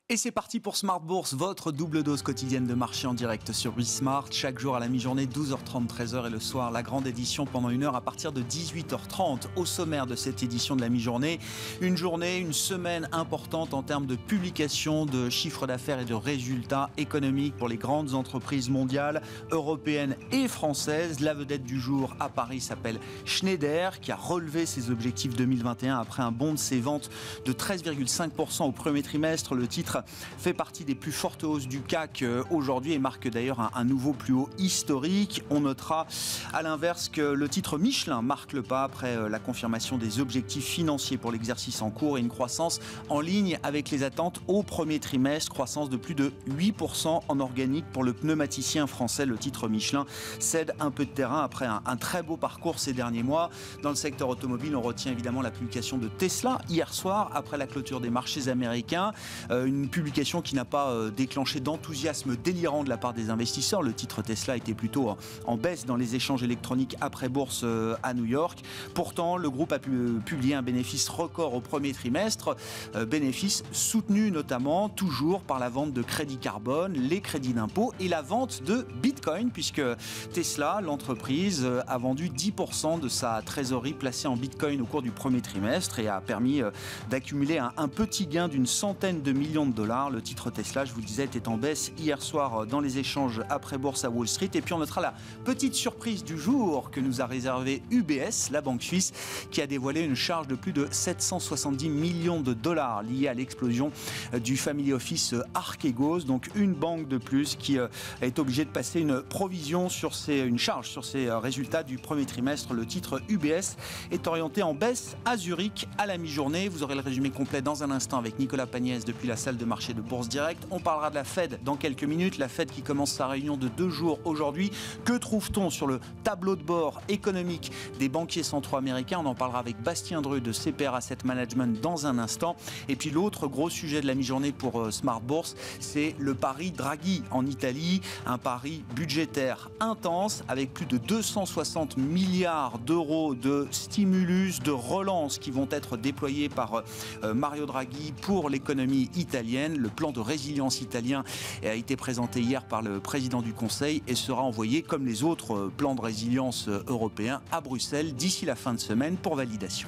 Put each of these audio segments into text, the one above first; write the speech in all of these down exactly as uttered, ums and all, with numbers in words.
Et c'est parti pour Smart Bourse, votre double dose quotidienne de marché en direct sur Bismart. Chaque jour à la mi-journée, douze heures trente, treize heures et le soir, la grande édition pendant une heure à partir de dix-huit heures trente. Au sommaire de cette édition de la mi-journée, une journée, une semaine importante en termes de publication de chiffres d'affaires et de résultats économiques pour les grandes entreprises mondiales, européennes et françaises. La vedette du jour à Paris s'appelle Schneider, qui a relevé ses objectifs deux mille vingt et un après un bond de ses ventes de treize virgule cinq pour cent au premier trimestre. Le titre fait partie des plus fortes hausses du C A C aujourd'hui et marque d'ailleurs un, un nouveau plus haut historique. On notera à l'inverse que le titre Michelin marque le pas après la confirmation des objectifs financiers pour l'exercice en cours et une croissance en ligne avec les attentes au premier trimestre, croissance de plus de huit pour cent en organique pour le pneumaticien français. Le titre Michelin cède un peu de terrain après un, un très beau parcours ces derniers mois. Dans le secteur automobile, on retient évidemment la publication de Tesla hier soir après la clôture des marchés américains. Euh, une publication qui n'a pas euh, déclenché d'enthousiasme délirant de la part des investisseurs. Le titre Tesla était plutôt en, en baisse dans les échanges électroniques après bourse euh, à New York. Pourtant, le groupe a pu, euh, publié un bénéfice record au premier trimestre, euh, bénéfice soutenu notamment toujours par la vente de crédits carbone, les crédits d'impôt et la vente de Bitcoin, puisque Tesla, l'entreprise, euh, a vendu dix pour cent de sa trésorerie placée en Bitcoin au cours du premier trimestre et a permis euh, d'accumuler un, un petit gain d'une centaine de millions de dollars. Le titre Tesla, je vous le disais, était en baisse hier soir dans les échanges après bourse à Wall Street. Et puis on notera la petite surprise du jour que nous a réservé U B S, la banque suisse, qui a dévoilé une charge de plus de sept cent soixante-dix millions de dollars liée à l'explosion du family office Archegos. Donc une banque de plus qui est obligée de passer une provision sur ses, une charge sur ses résultats du premier trimestre. Le titre U B S est orienté en baisse à Zurich à la mi-journée. Vous aurez le résumé complet dans un instant avec Nicolas Pagnès depuis la salle de marché de Bourse Direct. On parlera de la Fed dans quelques minutes. La Fed qui commence sa réunion de deux jours aujourd'hui. Que trouve-t-on sur le tableau de bord économique des banquiers centraux américains? On en parlera avec Bastien Dreux de C P R Asset Management dans un instant. Et puis l'autre gros sujet de la mi-journée pour Smart Bourse, c'est le pari Draghi en Italie. Un pari budgétaire intense avec plus de deux cent soixante milliards d'euros de stimulus, de relance qui vont être déployés par Mario Draghi pour l'économie italienne. Le plan de résilience italien a été présenté hier par le président du Conseil et sera envoyé, comme les autres plans de résilience européens, à Bruxelles d'ici la fin de semaine pour validation.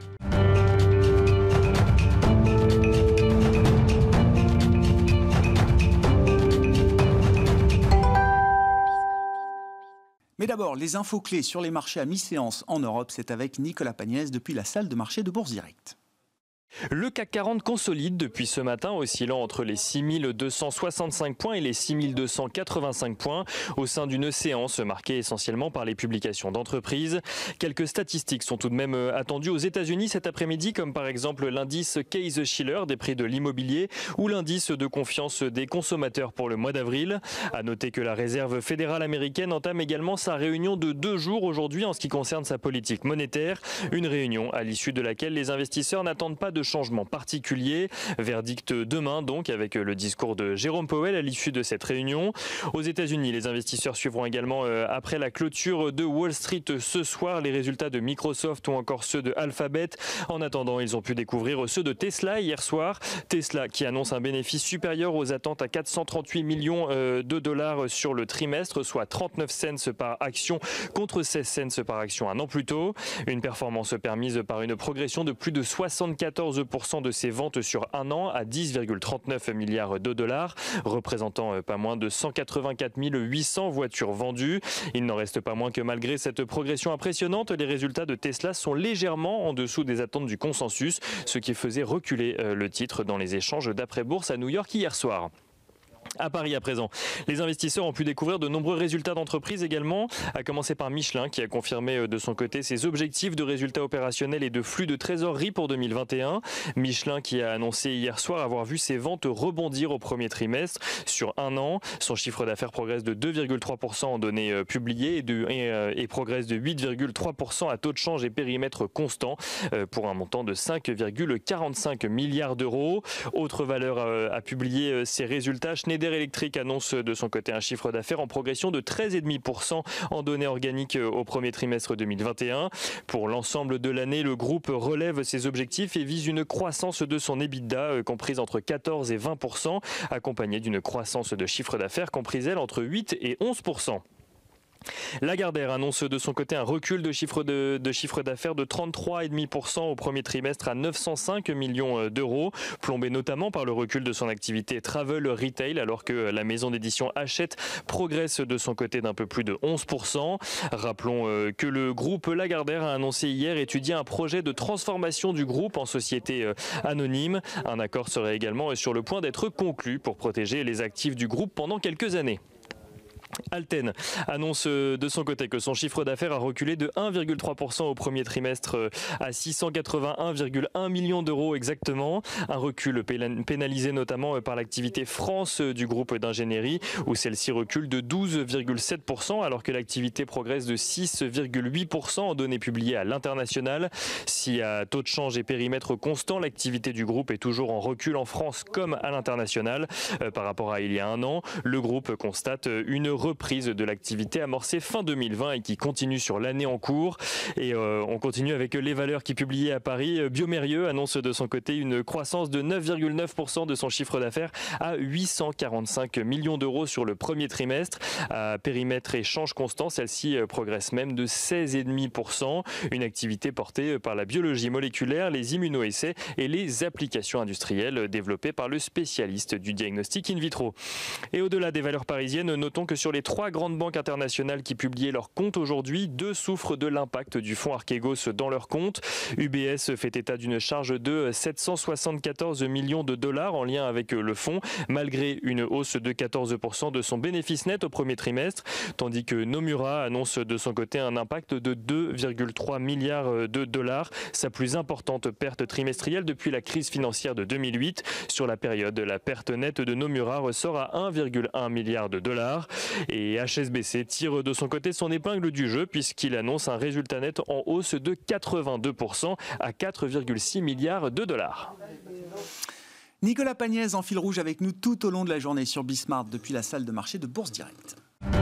Mais d'abord, les infos clés sur les marchés à mi-séance en Europe, c'est avec Nicolas Pagnès depuis la salle de marché de Bourse Direct. Le C A C quarante consolide depuis ce matin, oscillant entre les six mille deux cent soixante-cinq points et les six mille deux cent quatre-vingt-cinq points, au sein d'une séance marquée essentiellement par les publications d'entreprises. Quelques statistiques sont tout de même attendues aux États-Unis cet après-midi, comme par exemple l'indice Case-Shiller des prix de l'immobilier ou l'indice de confiance des consommateurs pour le mois d'avril. À noter que la Réserve fédérale américaine entame également sa réunion de deux jours aujourd'hui en ce qui concerne sa politique monétaire. Une réunion à l'issue de laquelle les investisseurs n'attendent pas de de changement particulier. Verdict demain donc avec le discours de Jérôme Powell à l'issue de cette réunion. Aux États-Unis, les investisseurs suivront également euh, après la clôture de Wall Street ce soir les résultats de Microsoft ou encore ceux de Alphabet. En attendant, ils ont pu découvrir ceux de Tesla hier soir. Tesla qui annonce un bénéfice supérieur aux attentes à quatre cent trente-huit millions euh, de dollars sur le trimestre, soit trente-neuf cents par action contre seize cents par action un an plus tôt. Une performance permise par une progression de plus de soixante-quatorze pour cent de ses ventes sur un an à dix virgule trente-neuf milliards de dollars, représentant pas moins de cent quatre-vingt-quatre mille huit cents voitures vendues. Il n'en reste pas moins que malgré cette progression impressionnante, les résultats de Tesla sont légèrement en dessous des attentes du consensus, ce qui faisait reculer le titre dans les échanges d'après-bourse à New York hier soir. À Paris à présent, les investisseurs ont pu découvrir de nombreux résultats d'entreprise également, à commencer par Michelin qui a confirmé de son côté ses objectifs de résultats opérationnels et de flux de trésorerie pour deux mille vingt et un. Michelin qui a annoncé hier soir avoir vu ses ventes rebondir au premier trimestre sur un an. Son chiffre d'affaires progresse de deux virgule trois pour cent en données publiées et, de, et, euh, et progresse de huit virgule trois pour cent à taux de change et périmètre constant euh, pour un montant de cinq virgule quarante-cinq milliards d'euros. Autre valeur euh, à publier euh, ses résultats, Schneider Schneider Electric annonce de son côté un chiffre d'affaires en progression de treize virgule cinq pour cent en données organiques au premier trimestre deux mille vingt et un. Pour l'ensemble de l'année, le groupe relève ses objectifs et vise une croissance de son EBITDA comprise entre quatorze et vingt pour cent, accompagnée d'une croissance de chiffre d'affaires comprise elle entre huit et onze pour cent. Lagardère annonce de son côté un recul de chiffre de, de chiffre d'affaires de trente-trois virgule cinq pour cent au premier trimestre à neuf cent cinq millions d'euros, plombé notamment par le recul de son activité travel retail, alors que la maison d'édition Hachette progresse de son côté d'un peu plus de onze pour cent. Rappelons que le groupe Lagardère a annoncé hier étudier un projet de transformation du groupe en société anonyme. Un accord serait également sur le point d'être conclu pour protéger les actifs du groupe pendant quelques années. Alten annonce de son côté que son chiffre d'affaires a reculé de un virgule trois pour cent au premier trimestre à six cent quatre-vingt-un virgule un millions d'euros exactement. Un recul pénalisé notamment par l'activité France du groupe d'ingénierie où celle-ci recule de douze virgule sept pour cent alors que l'activité progresse de six virgule huit pour cent en données publiées à l'international. Si à taux de change et périmètre constant, l'activité du groupe est toujours en recul en France comme à l'international. Euh, par rapport à il y a un an, le groupe constate une reprise de l'activité amorcée fin deux mille vingt et qui continue sur l'année en cours. Et euh, on continue avec les valeurs qui publiées à Paris. Biomérieux annonce de son côté une croissance de neuf virgule neuf pour cent de son chiffre d'affaires à huit cent quarante-cinq millions d'euros sur le premier trimestre. À périmètre et change constant, celle-ci progresse même de seize virgule cinq pour cent. Une activité portée par la biologie moléculaire, les immunoessais et les applications industrielles développées par le spécialiste du diagnostic in vitro. Et au-delà des valeurs parisiennes, notons que sur les trois grandes banques internationales qui publiaient leurs comptes aujourd'hui, deux souffrent de l'impact du fonds Archegos dans leurs comptes. U B S fait état d'une charge de sept cent soixante-quatorze millions de dollars en lien avec le fonds, malgré une hausse de quatorze pour cent de son bénéfice net au premier trimestre, tandis que Nomura annonce de son côté un impact de deux virgule trois milliards de dollars, sa plus importante perte trimestrielle depuis la crise financière de deux mille huit. Sur la période, la perte nette de Nomura ressort à un virgule un milliard de dollars. Et H S B C tire de son côté son épingle du jeu puisqu'il annonce un résultat net en hausse de quatre-vingt-deux pour cent à quatre virgule six milliards de dollars. Nicolas Pagnès en fil rouge avec nous tout au long de la journée sur Bismart depuis la salle de marché de Bourse Direct.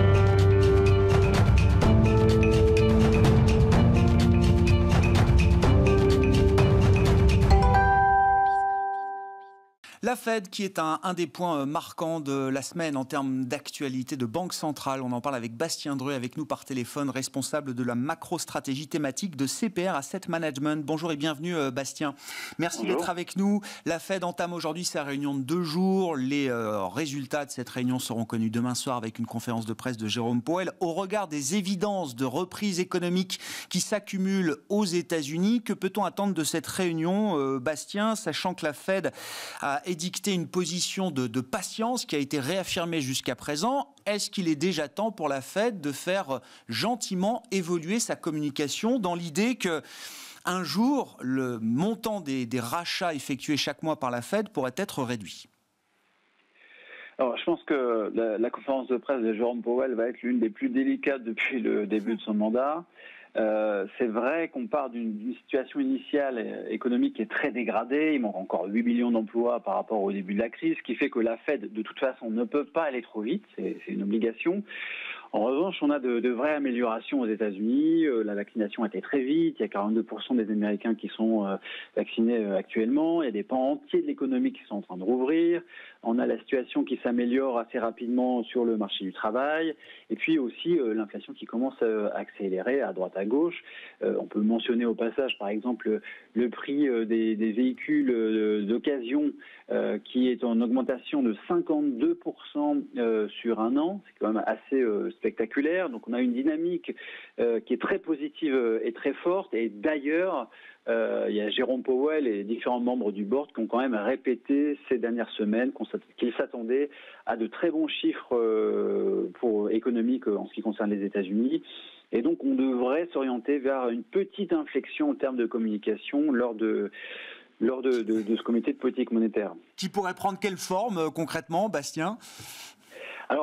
La Fed, qui est un, un des points marquants de la semaine en termes d'actualité de banque centrale. On en parle avec Bastien Dreux, avec nous par téléphone, responsable de la macro-stratégie thématique de C P R Asset Management. Bonjour et bienvenue Bastien. Merci Bonjour. D'être avec nous. La Fed entame aujourd'hui sa réunion de deux jours. Les euh, résultats de cette réunion seront connus demain soir avec une conférence de presse de Jérôme Powell. Au regard des évidences de reprise économique qui s'accumulent aux États-Unis, que peut-on attendre de cette réunion, euh, Bastien, sachant que la Fed a édicté une position de, de patience qui a été réaffirmée jusqu'à présent. Est-ce qu'il est déjà temps pour la Fed de faire gentiment évoluer sa communication dans l'idée que un jour, le montant des, des rachats effectués chaque mois par la Fed pourrait être réduit? Alors, je pense que la, la conférence de presse de Jérôme Powell va être l'une des plus délicates depuis le début de son mandat. Euh, c'est vrai qu'on part d'une situation initiale économique qui est très dégradée. Il manque encore huit millions d'emplois par rapport au début de la crise, ce qui fait que la Fed, de toute façon, ne peut pas aller trop vite. C'est, c'est une obligation. En revanche, on a de, de vraies améliorations aux États-Unis. Euh, la vaccination a été très vite. Il y a quarante-deux pour cent des Américains qui sont euh, vaccinés euh, actuellement. Il y a des pans entiers de l'économie qui sont en train de rouvrir. On a la situation qui s'améliore assez rapidement sur le marché du travail. Et puis aussi euh, l'inflation qui commence à accélérer à droite à gauche. Euh, on peut mentionner au passage, par exemple, le prix euh, des, des véhicules euh, d'occasion euh, qui est en augmentation de cinquante-deux pour cent euh, sur un an. C'est quand même assez euh, spectaculaire. Donc on a une dynamique euh, qui est très positive et très forte. Et d'ailleurs, euh, il y a Jérôme Powell et différents membres du board qui ont quand même répété ces dernières semaines qu'ils s'attendaient à de très bons chiffres euh, pour économiques en ce qui concerne les États-Unis. Et donc on devrait s'orienter vers une petite inflexion en termes de communication lors de lors de, de, de ce comité de politique monétaire. Qui pourrait prendre quelle forme euh, concrètement, Bastien ? Alors,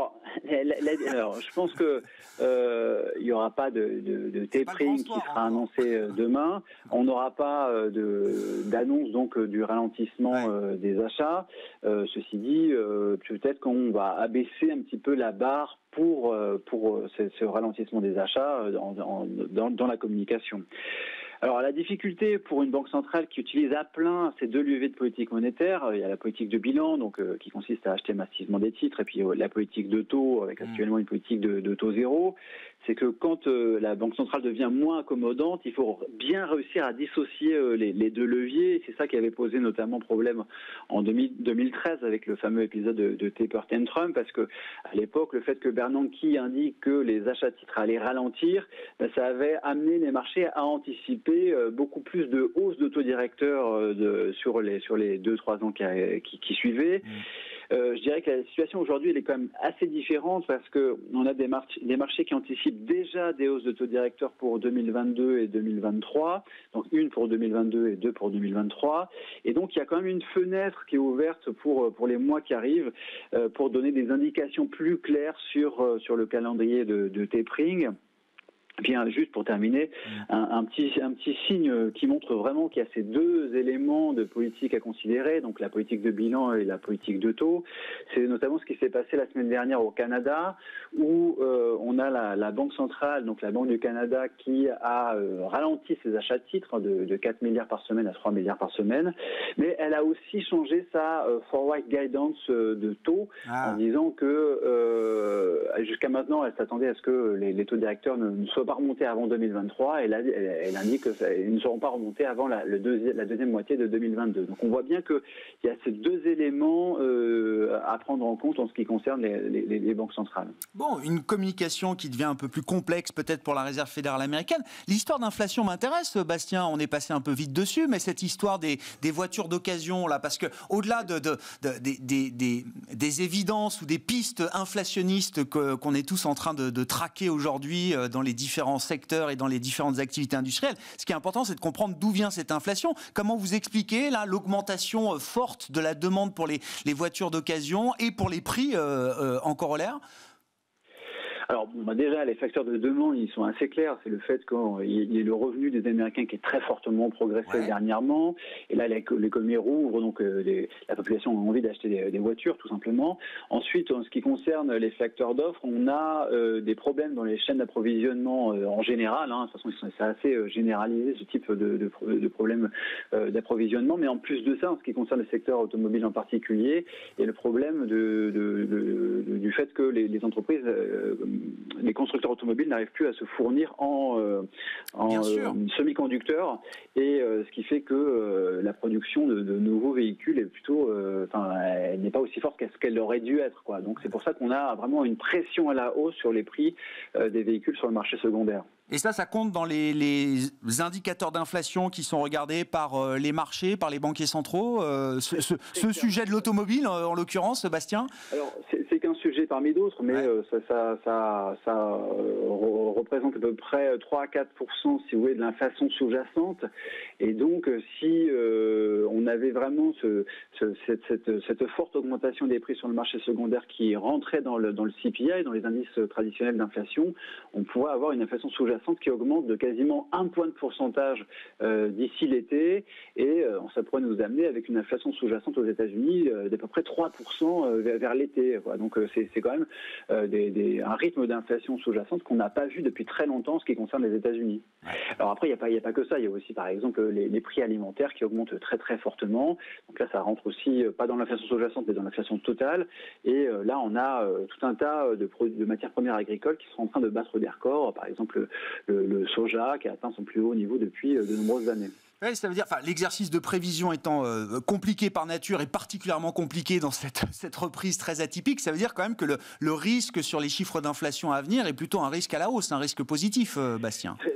Alors, je pense que euh, il y aura pas de, de, de tapering qui sera annoncé demain. On n'aura pas de d'annonce donc du ralentissement ouais. euh, des achats. Euh, ceci dit, euh, peut-être qu'on va abaisser un petit peu la barre pour pour ce, ce ralentissement des achats dans, dans, dans la communication. Alors la difficulté pour une banque centrale qui utilise à plein ces deux leviers de politique monétaire, il y a la politique de bilan donc euh, qui consiste à acheter massivement des titres et puis euh, la politique de taux avec actuellement une politique de, de taux zéro. C'est que quand euh, la banque centrale devient moins accommodante, il faut bien réussir à dissocier euh, les, les deux leviers. C'est ça qui avait posé notamment problème en deux mille treize avec le fameux épisode de, de Taper Tantrum, parce que à l'époque, le fait que Bernanke indique que les achats de titres allaient ralentir, ben, ça avait amené les marchés à anticiper euh, beaucoup plus de hausse de taux directeur euh, de, sur les sur les deux trois ans qui, qui, qui suivaient. Mmh. Euh, je dirais que la situation aujourd'hui elle est quand même assez différente parce que on a des, mar- des marchés qui anticipent déjà des hausses de taux directeurs pour deux mille vingt-deux et deux mille vingt-trois, donc une pour deux mille vingt-deux et deux pour deux mille vingt-trois, et donc il y a quand même une fenêtre qui est ouverte pour pour les mois qui arrivent euh, pour donner des indications plus claires sur euh, sur le calendrier de, de tapering. Bien, juste pour terminer, un, un petit un petit signe qui montre vraiment qu'il y a ces deux éléments de politique à considérer, donc la politique de bilan et la politique de taux. C'est notamment ce qui s'est passé la semaine dernière au Canada, où euh, on a la, la Banque centrale, donc la Banque du Canada, qui a euh, ralenti ses achats de titres de, de quatre milliards par semaine à trois milliards par semaine, mais elle a aussi changé sa euh, forward guidance euh, de taux ah. en disant que euh, jusqu'à maintenant, elle s'attendait à ce que les, les taux directeurs ne, ne soient pas remonter avant deux mille vingt-trois et là, elle, elle indique qu'ils ne seront pas remontés avant la, le deuxième, la deuxième moitié de deux mille vingt-deux. Donc on voit bien qu'il y a ces deux éléments euh, à prendre en compte en ce qui concerne les, les, les banques centrales. Bon, une communication qui devient un peu plus complexe peut-être pour la Réserve fédérale américaine. L'histoire d'inflation m'intéresse, Bastien, on est passé un peu vite dessus, mais cette histoire des, des voitures d'occasion, là, parce qu'au-delà de, de, de, de, des, des, des évidences ou des pistes inflationnistes que, qu'on est tous en train de, de traquer aujourd'hui dans les différents différents secteurs et dans les différentes activités industrielles. Ce qui est important, c'est de comprendre d'où vient cette inflation. Comment vous expliquez là l'augmentation forte de la demande pour les, les voitures d'occasion et pour les prix euh, euh, en corollaire ? Alors bon, bah déjà, les facteurs de demande, ils sont assez clairs. C'est le fait qu'il y ait le revenu des Américains qui est très fortement progressé ouais. dernièrement. Et là, l'économie rouvre, donc euh, les, la population a envie d'acheter des, des voitures, tout simplement. Ensuite, en ce qui concerne les facteurs d'offres, on a euh, des problèmes dans les chaînes d'approvisionnement euh, en général. Hein. De toute façon, c'est assez euh, généralisé, ce type de, de, de problème euh, d'approvisionnement. Mais en plus de ça, en ce qui concerne le secteur automobile en particulier, il y a le problème de, de, de, de, du fait que les, les entreprises... Euh, les constructeurs automobiles n'arrivent plus à se fournir en, euh, en euh, semi-conducteurs et euh, ce qui fait que euh, la production de, de nouveaux véhicules est plutôt, euh, enfin, elle n'est pas aussi forte qu'à ce qu'elle aurait dû être, quoi. Donc c'est pour ça qu'on a vraiment une pression à la hausse sur les prix euh, des véhicules sur le marché secondaire. Et ça, ça compte dans les, les indicateurs d'inflation qui sont regardés par euh, les marchés, par les banquiers centraux. Euh, ce ce, ce sujet de l'automobile, en l'occurrence, Bastien ? Alors, c'est, c'est qu'un sujet parmi d'autres, mais ouais. euh, ça, ça, ça, ça euh, représente à peu près trois à quatre pour cent, si vous voulez, de l'inflation sous-jacente. Et donc, si euh, on avait vraiment ce, ce, cette, cette, cette forte augmentation des prix sur le marché secondaire qui rentrait dans le, dans le C P I, dans les indices traditionnels d'inflation, on pourrait avoir une inflation sous-jacente qui augmente de quasiment un point de pourcentage euh, d'ici l'été, et euh, ça pourrait nous amener avec une inflation sous-jacente aux États-Unis euh, d'à peu près trois pour cent euh, vers, vers l'été. Quoi. Donc euh, c'est, c'est quand même euh, des, des, un rythme d'inflation sous-jacente qu'on n'a pas vu depuis très longtemps en ce qui concerne les États-Unis. Alors après, il n'y a pas, il y a pas que ça, il y a aussi par exemple les, les prix alimentaires qui augmentent très très fortement. Donc là, ça rentre aussi euh, pas dans l'inflation sous-jacente, mais dans l'inflation totale. Et euh, là, on a euh, tout un tas de, produits, de matières premières agricoles qui sont en train de battre des records. Par exemple, Le, le soja qui a atteint son plus haut niveau depuis de nombreuses années. Oui, ça veut dire, enfin, l'exercice de prévision étant euh, compliqué par nature et particulièrement compliqué dans cette, cette reprise très atypique, ça veut dire quand même que le, le risque sur les chiffres d'inflation à venir est plutôt un risque à la hausse, un risque positif, euh, Bastien.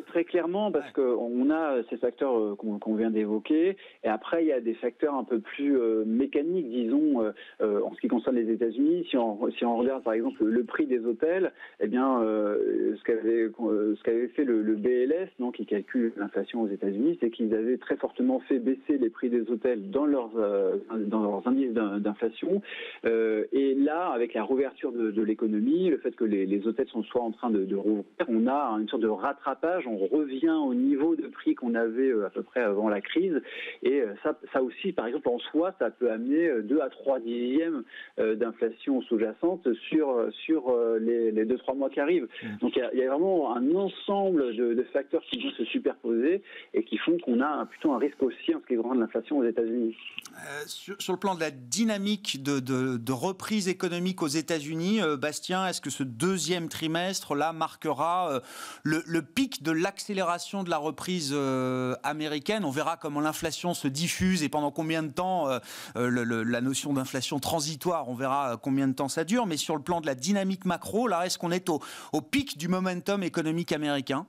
très clairement, parce qu'on a ces facteurs qu'on qu'on vient d'évoquer, et après il y a des facteurs un peu plus euh, mécaniques, disons, euh, en ce qui concerne les États-Unis. Si on, si on regarde par exemple le prix des hôtels, eh bien, euh, ce qu'avait euh, ce qu'avait fait le, le B L S, donc, qui calcule l'inflation aux États-Unis, c'est qu'ils avaient très fortement fait baisser les prix des hôtels dans leurs euh, dans leurs indices d'inflation. Euh, et là, avec la rouverture de, de l'économie, le fait que les, les hôtels sont soit en train de, de rouvrir, on a une sorte de rattrapage, on revient au niveau de prix qu'on avait à peu près avant la crise. Et ça, ça aussi, par exemple, en soi, ça peut amener deux à trois dixièmes d'inflation sous-jacente sur, sur les, les deux trois mois qui arrivent. Donc il y a, il y a vraiment un ensemble de, de facteurs qui vont se superposer et qui font qu'on a plutôt un risque aussi en ce qui concerne l'inflation aux États-Unis. Euh, sur, sur le plan de la dynamique de, de, de reprise économique aux États-Unis, euh, Bastien, est-ce que ce deuxième trimestre-là marquera euh, le, le pic de l'accélération de la reprise euh, américaine? On verra comment l'inflation se diffuse et pendant combien de temps euh, le, le, la notion d'inflation transitoire, on verra combien de temps ça dure. Mais sur le plan de la dynamique macro, là, est-ce qu'on est au, au pic du momentum économique américain?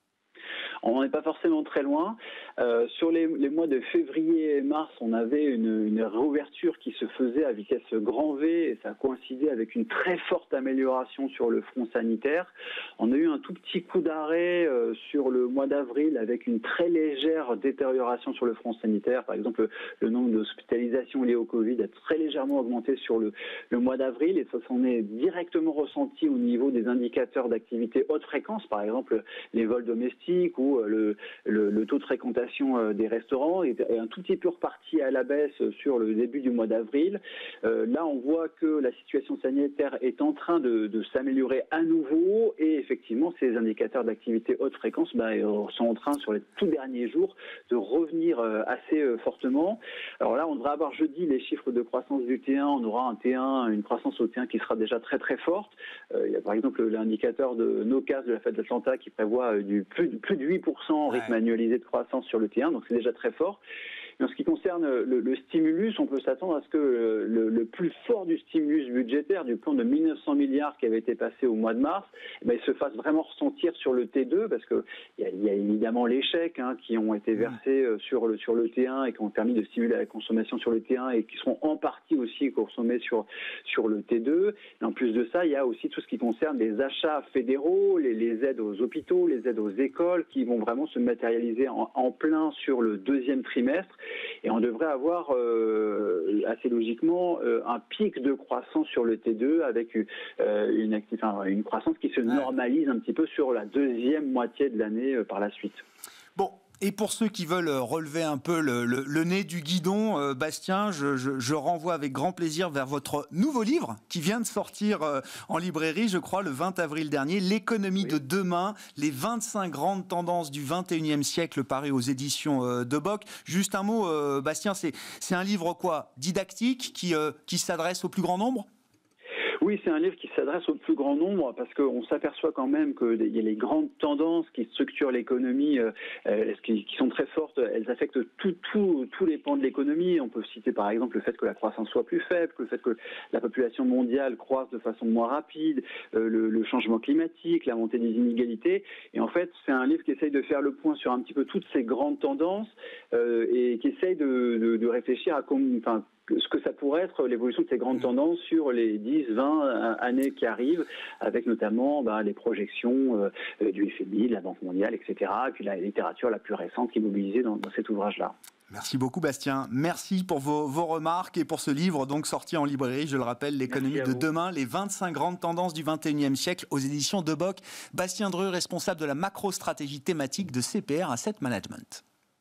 On n'est pas forcément très loin. Euh, sur les, les mois de février et mars, on avait une, une réouverture qui se faisait à vitesse grand V et ça a coïncidé avec une très forte amélioration sur le front sanitaire. On a eu un tout petit coup d'arrêt euh, sur le mois d'avril avec une très légère détérioration sur le front sanitaire. Par exemple, le nombre d'hospitalisations liées au Covid a très légèrement augmenté sur le, le mois d'avril et ça s'en est directement ressenti au niveau des indicateurs d'activité haute fréquence, par exemple les vols domestiques ou Le, le, le taux de fréquentation des restaurants est un tout petit peu reparti à la baisse sur le début du mois d'avril. Euh, là, on voit que la situation sanitaire est en train de, de s'améliorer à nouveau et effectivement, ces indicateurs d'activité haute fréquence bah, sont en train, sur les tout derniers jours, de revenir assez fortement. Alors là, on devrait avoir jeudi les chiffres de croissance du T un. On aura un T un, une croissance au T un qui sera déjà très très forte. Euh, il y a par exemple l'indicateur de NOCAS de la Fed d'Atlanta qui prévoit du plus, plus de huit pour cent en rythme annualisé de croissance sur le T un, donc c'est déjà très fort. Mais en ce qui concerne le, le stimulus, on peut s'attendre à ce que le, le plus fort du stimulus budgétaire, du plan de mille neuf cents milliards qui avait été passé au mois de mars, eh bien, il se fasse vraiment ressentir sur le T deux, parce qu'il y, y a évidemment les chèques hein, qui ont été versés sur le, sur le T un et qui ont permis de stimuler la consommation sur le T un et qui seront en partie aussi consommés sur, sur le T deux. Et en plus de ça, il y a aussi tout ce qui concerne les achats fédéraux, les, les aides aux hôpitaux, les aides aux écoles qui vont vraiment se matérialiser en, en plein sur le deuxième trimestre. Et on devrait avoir euh, assez logiquement euh, un pic de croissance sur le T deux avec euh, une, active, enfin, une croissance qui se normalise un petit peu sur la deuxième moitié de l'année euh, par la suite. Bon. Et pour ceux qui veulent relever un peu le, le, le nez du guidon, euh, Bastien, je, je, je renvoie avec grand plaisir vers votre nouveau livre qui vient de sortir euh, en librairie, je crois, le vingt avril dernier, L'économie oui. de demain, les vingt-cinq grandes tendances du vingt et unième siècle, paru aux éditions euh, de Bock. Juste un mot, euh, Bastien, c'est, c'est un livre quoi, didactique qui, euh, qui s'adresse au plus grand nombre ? Oui, c'est un livre qui s'adresse au plus grand nombre parce qu'on s'aperçoit quand même qu'il y a les grandes tendances qui structurent l'économie, euh, qui, qui sont très fortes. Elles affectent tout, tout, tous les pans de l'économie. On peut citer par exemple le fait que la croissance soit plus faible, que le fait que la population mondiale croisse de façon moins rapide, euh, le, le changement climatique, la montée des inégalités. Et en fait, c'est un livre qui essaye de faire le point sur un petit peu toutes ces grandes tendances euh, et qui essaye de, de, de réfléchir à comment... Enfin, ce que ça pourrait être l'évolution de ces grandes tendances sur les dix, vingt années qui arrivent, avec notamment bah, les projections euh, du F M I, de la Banque mondiale, et cetera, et puis la littérature la plus récente qui est mobilisée dans, dans cet ouvrage-là. Merci beaucoup Bastien, merci pour vos, vos remarques et pour ce livre donc sorti en librairie, je le rappelle, L'économie de demain, les vingt-cinq grandes tendances du vingt et unième siècle aux éditions de Bock. Bastien Dreux, responsable de la macro-stratégie thématique de C P R Asset Management.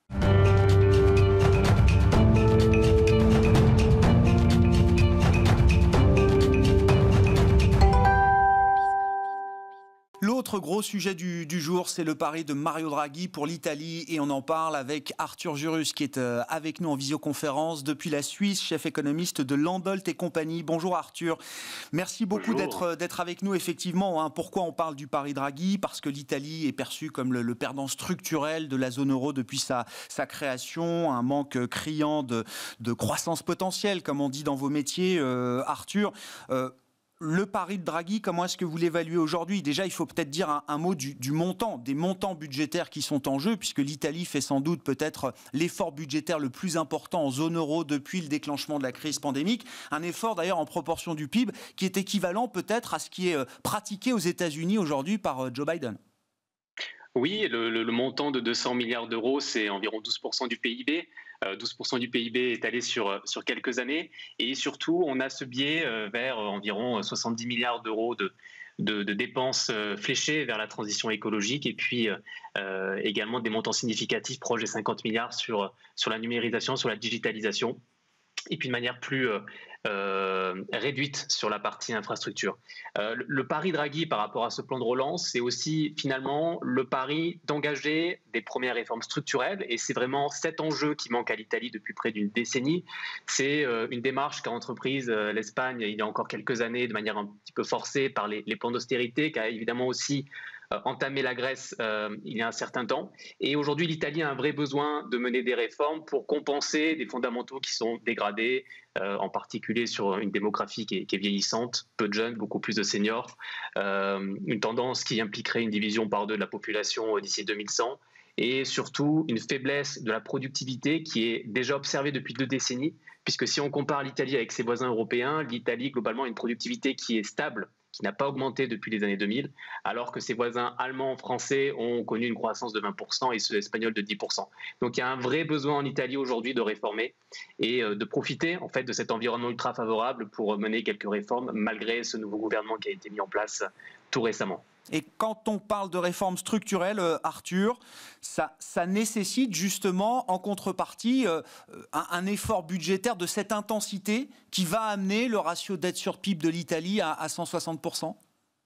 L'autre gros sujet du, du jour, c'est le pari de Mario Draghi pour l'Italie et on en parle avec Arthur Jurus qui est euh, avec nous en visioconférence depuis la Suisse, chef économiste de Landolt et compagnie. Bonjour Arthur, merci beaucoup d'être, d'être avec nous effectivement. Hein. Pourquoi on parle du pari Draghi ? Parce que l'Italie est perçue comme le, le perdant structurel de la zone euro depuis sa, sa création, un manque criant de, de croissance potentielle comme on dit dans vos métiers, euh, Arthur. Euh, le pari de Draghi, comment est-ce que vous l'évaluez aujourd'hui? Déjà, il faut peut-être dire un, un mot du, du montant, des montants budgétaires qui sont en jeu, puisque l'Italie fait sans doute peut-être l'effort budgétaire le plus important en zone euro depuis le déclenchement de la crise pandémique. Un effort d'ailleurs en proportion du P I B qui est équivalent peut-être à ce qui est pratiqué aux États-Unis aujourd'hui par Joe Biden. Oui, le, le, le montant de deux cents milliards d'euros, c'est environ douze pour cent du P I B. Euh, douze pour cent du P I B est allé sur, sur quelques années. Et surtout, on a ce biais euh, vers environ soixante-dix milliards d'euros de, de, de dépenses euh, fléchées vers la transition écologique. Et puis euh, également des montants significatifs proches des cinquante milliards sur, sur la numérisation, sur la digitalisation. Et puis de manière plus euh, euh, réduite sur la partie infrastructure. Euh, le, le pari Draghi par rapport à ce plan de relance, c'est aussi finalement le pari d'engager des premières réformes structurelles. Et c'est vraiment cet enjeu qui manque à l'Italie depuis près d'une décennie. C'est euh, une démarche qu'a entreprise euh, l'Espagne il y a encore quelques années de manière un petit peu forcée par les, les plans d'austérité, qui a évidemment aussi euh, entamé la Grèce euh, il y a un certain temps. Et aujourd'hui, l'Italie a un vrai besoin de mener des réformes pour compenser des fondamentaux qui sont dégradés, euh, en particulier sur une démographie qui est, qui est vieillissante, peu de jeunes, beaucoup plus de seniors, euh, une tendance qui impliquerait une division par deux de la population d'ici deux mille cent, et surtout une faiblesse de la productivité qui est déjà observée depuis deux décennies, puisque si on compare l'Italie avec ses voisins européens, l'Italie globalement a une productivité qui est stable, qui n'a pas augmenté depuis les années deux mille, alors que ses voisins allemands, français ont connu une croissance de vingt pour cent et ceux espagnols de dix pour cent. Donc il y a un vrai besoin en Italie aujourd'hui de réformer et de profiter en fait de cet environnement ultra favorable pour mener quelques réformes malgré ce nouveau gouvernement qui a été mis en place tout récemment. Et quand on parle de réformes structurelles, Arthur, ça, ça nécessite justement en contrepartie euh, un, un effort budgétaire de cette intensité qui va amener le ratio dette sur P I B de l'Italie à, à cent soixante pour cent.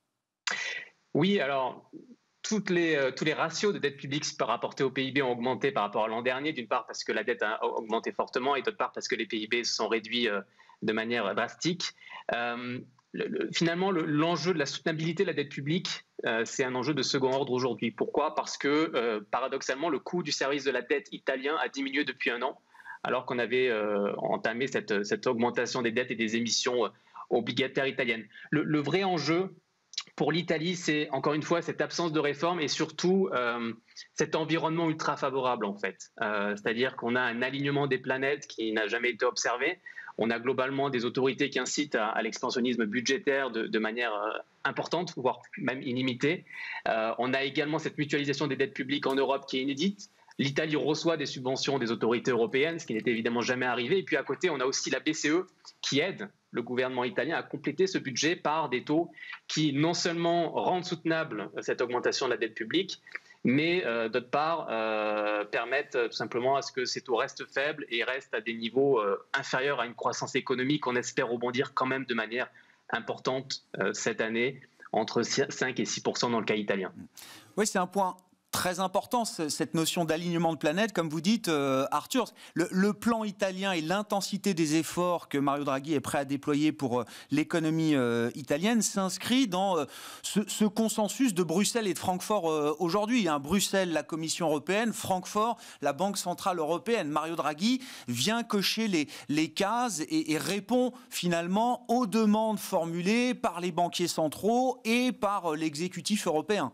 Oui, alors toutes les, euh, tous les ratios de dette publique par rapporté au P I B ont augmenté par rapport à l'an dernier, d'une part parce que la dette a augmenté fortement et d'autre part parce que les P I B se sont réduits euh, de manière drastique. Euh, Le, le, finalement, le, l'enjeu de la soutenabilité de la dette publique, euh, c'est un enjeu de second ordre aujourd'hui. Pourquoi ? Parce que, euh, paradoxalement, le coût du service de la dette italien a diminué depuis un an, alors qu'on avait euh, entamé cette, cette augmentation des dettes et des émissions euh, obligataires italiennes. Le, le vrai enjeu pour l'Italie, c'est encore une fois cette absence de réforme et surtout euh, cet environnement ultra favorable, en fait. Euh, c'est-à-dire qu'on a un alignement des planètes qui n'a jamais été observé. On a globalement des autorités qui incitent à, à l'expansionnisme budgétaire de, de manière euh, importante, voire même illimitée. Euh, on a également cette mutualisation des dettes publiques en Europe qui est inédite. L'Italie reçoit des subventions des autorités européennes, ce qui n'était évidemment jamais arrivé. Et puis à côté, on a aussi la B C E qui aide le gouvernement italien à compléter ce budget par des taux qui non seulement rendent soutenable cette augmentation de la dette publique, mais euh, d'autre part euh, permettent euh, tout simplement à ce que ces taux restent faibles et restent à des niveaux euh, inférieurs à une croissance économique qu'on espère rebondir quand même de manière importante euh, cette année, entre cinq et six pour cent dans le cas italien. Oui, c'est un point très important, cette notion d'alignement de planète, comme vous dites, euh, Arthur. Le, le plan italien et l'intensité des efforts que Mario Draghi est prêt à déployer pour euh, l'économie euh, italienne s'inscrit dans euh, ce, ce consensus de Bruxelles et de Francfort euh, aujourd'hui. Hein. Bruxelles, la Commission européenne, Francfort, la Banque centrale européenne. Mario Draghi vient cocher les, les cases et, et répond finalement aux demandes formulées par les banquiers centraux et par euh, l'exécutif européen.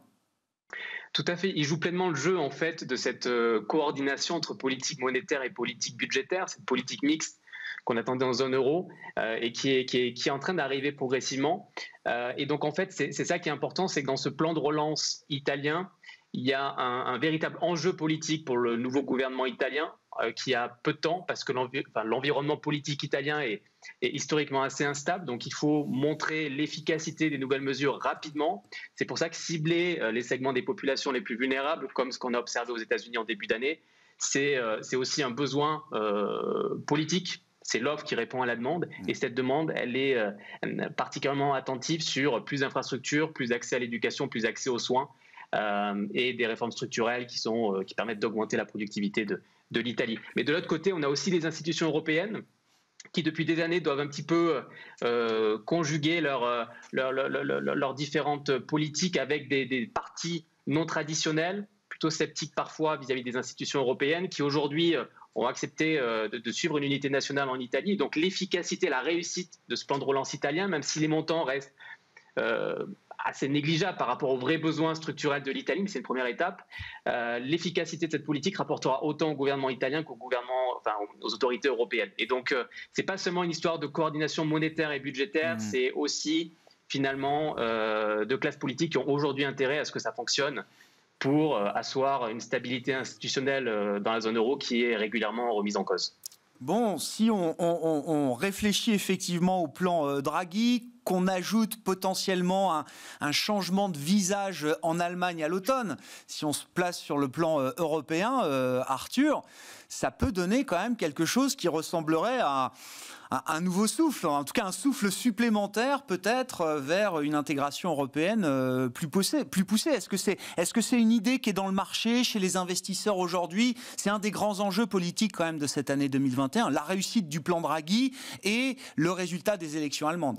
Tout à fait. Il joue pleinement le jeu en fait de cette euh, coordination entre politique monétaire et politique budgétaire, cette politique mixte qu'on attendait en zone euro euh, et qui est, qui, est, qui est en train d'arriver progressivement. Euh, et donc en fait, c'est, c'est ça qui est important, c'est que dans ce plan de relance italien, il y a un, un véritable enjeu politique pour le nouveau gouvernement italien euh, qui a peu de temps parce que l'envi- enfin, l'environnement politique italien est, est historiquement assez instable. Donc il faut montrer l'efficacité des nouvelles mesures rapidement. C'est pour ça que cibler euh, les segments des populations les plus vulnérables, comme ce qu'on a observé aux États-Unis en début d'année, c'est, euh, c'est aussi un besoin euh, politique. C'est l'offre qui répond à la demande. Et cette demande, elle est euh, particulièrement attentive sur plus d'infrastructures, plus accès à l'éducation, plus accès aux soins. Euh, et des réformes structurelles qui, sont, euh, qui permettent d'augmenter la productivité de, de l'Italie. Mais de l'autre côté, on a aussi les institutions européennes qui, depuis des années, doivent un petit peu euh, conjuguer leurs leur, leur, leur, leur différentes politiques avec des, des partis non traditionnels, plutôt sceptiques parfois vis-à-vis des institutions européennes, qui aujourd'hui ont accepté euh, de, de suivre une unité nationale en Italie. Donc l'efficacité, la réussite de ce plan de relance italien, même si les montants restent euh, assez négligeables par rapport aux vrais besoins structurels de l'Italie, mais c'est une première étape, euh, l'efficacité de cette politique rapportera autant au gouvernement italien qu'au gouvernement, enfin aux autorités européennes. Et donc euh, c'est pas seulement une histoire de coordination monétaire et budgétaire, mmh. c'est aussi finalement euh, de classes politiques qui ont aujourd'hui intérêt à ce que ça fonctionne pour euh, asseoir une stabilité institutionnelle euh, dans la zone euro qui est régulièrement remise en cause. Bon, si on, on, on réfléchit effectivement au plan euh, Draghi, qu'on ajoute potentiellement un, un changement de visage en Allemagne à l'automne, si on se place sur le plan euh, européen, euh, Arthur, ça peut donner quand même quelque chose qui ressemblerait à, à un nouveau souffle, en tout cas un souffle supplémentaire peut-être vers une intégration européenne euh, plus poussée. Plus poussée. Est-ce que c'est, est-ce que c'est une idée qui est dans le marché, chez les investisseurs aujourd'hui ? C'est un des grands enjeux politiques quand même de cette année deux mille vingt et un, la réussite du plan Draghi et le résultat des élections allemandes.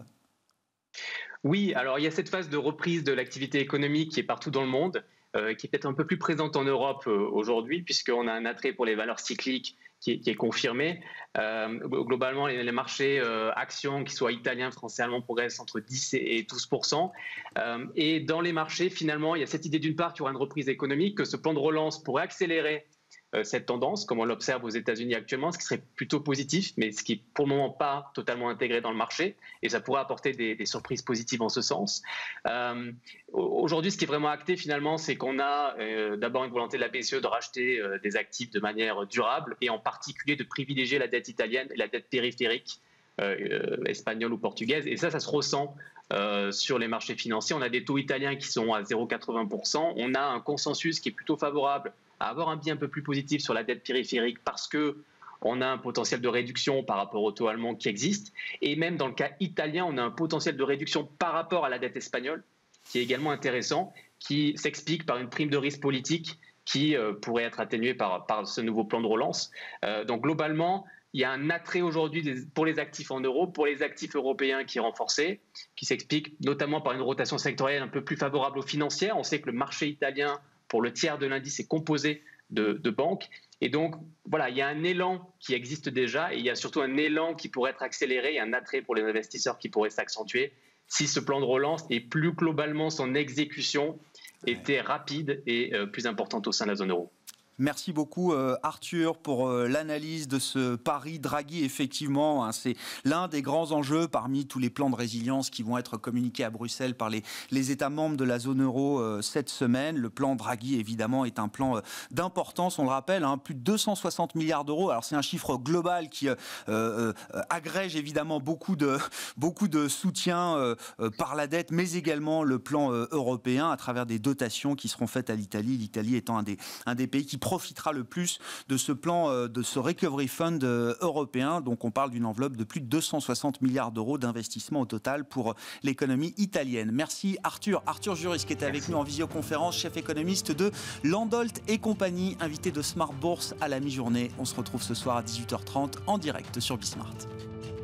Oui, alors il y a cette phase de reprise de l'activité économique qui est partout dans le monde, euh, qui est peut-être un peu plus présente en Europe euh, aujourd'hui, puisqu'on a un attrait pour les valeurs cycliques qui est, qui est confirmé. Euh, globalement, les, les marchés euh, actions, qu'ils soient italiens, français, allemands, progressent entre dix et douze pour cent. Euh, et dans les marchés, finalement, il y a cette idée d'une part qu'il y aura une reprise économique, que ce plan de relance pourrait accélérer cette tendance, comme on l'observe aux États-Unis actuellement, ce qui serait plutôt positif, mais ce qui n'est pour le moment pas totalement intégré dans le marché, et ça pourrait apporter des, des surprises positives en ce sens. Euh, aujourd'hui, ce qui est vraiment acté finalement, c'est qu'on a euh, d'abord une volonté de la B C E de racheter euh, des actifs de manière durable, et en particulier de privilégier la dette italienne et la dette périphérique euh, espagnole ou portugaise, et ça, ça se ressent Euh, sur les marchés financiers. On a des taux italiens qui sont à zéro virgule quatre-vingts pour cent. On a un consensus qui est plutôt favorable à avoir un biais un peu plus positif sur la dette périphérique parce qu'on a un potentiel de réduction par rapport au taux allemand qui existe. Et même dans le cas italien, on a un potentiel de réduction par rapport à la dette espagnole qui est également intéressant, qui s'explique par une prime de risque politique qui euh, pourrait être atténuée par, par ce nouveau plan de relance. Euh, donc globalement, il y a un attrait aujourd'hui pour les actifs en euros, pour les actifs européens qui est renforcé, qui s'explique notamment par une rotation sectorielle un peu plus favorable aux financières. On sait que le marché italien, pour le tiers de l'indice, est composé de, de banques. Et donc, voilà, il y a un élan qui existe déjà et il y a surtout un élan qui pourrait être accéléré et un attrait pour les investisseurs qui pourrait s'accentuer si ce plan de relance et plus globalement son exécution était rapide et euh, plus importante au sein de la zone euro. Merci beaucoup euh, Arthur pour euh, l'analyse de ce pari Draghi. Effectivement, hein, c'est l'un des grands enjeux parmi tous les plans de résilience qui vont être communiqués à Bruxelles par les, les États membres de la zone euro euh, cette semaine. Le plan Draghi, évidemment, est un plan euh, d'importance. On le rappelle, hein, plus de deux cent soixante milliards d'euros. Alors c'est un chiffre global qui euh, euh, agrège évidemment beaucoup de, beaucoup de soutien euh, euh, par la dette, mais également le plan euh, européen à travers des dotations qui seront faites à l'Italie. L'Italie étant un des, un des pays qui profitera le plus de ce plan, de ce Recovery Fund européen. Donc on parle d'une enveloppe de plus de deux cent soixante milliards d'euros d'investissement au total pour l'économie italienne. Merci Arthur. Arthur Juris qui était avec nous en visioconférence, chef économiste de Landolt et compagnie, invité de Smart Bourse à la mi-journée. On se retrouve ce soir à dix-huit heures trente en direct sur Bismart.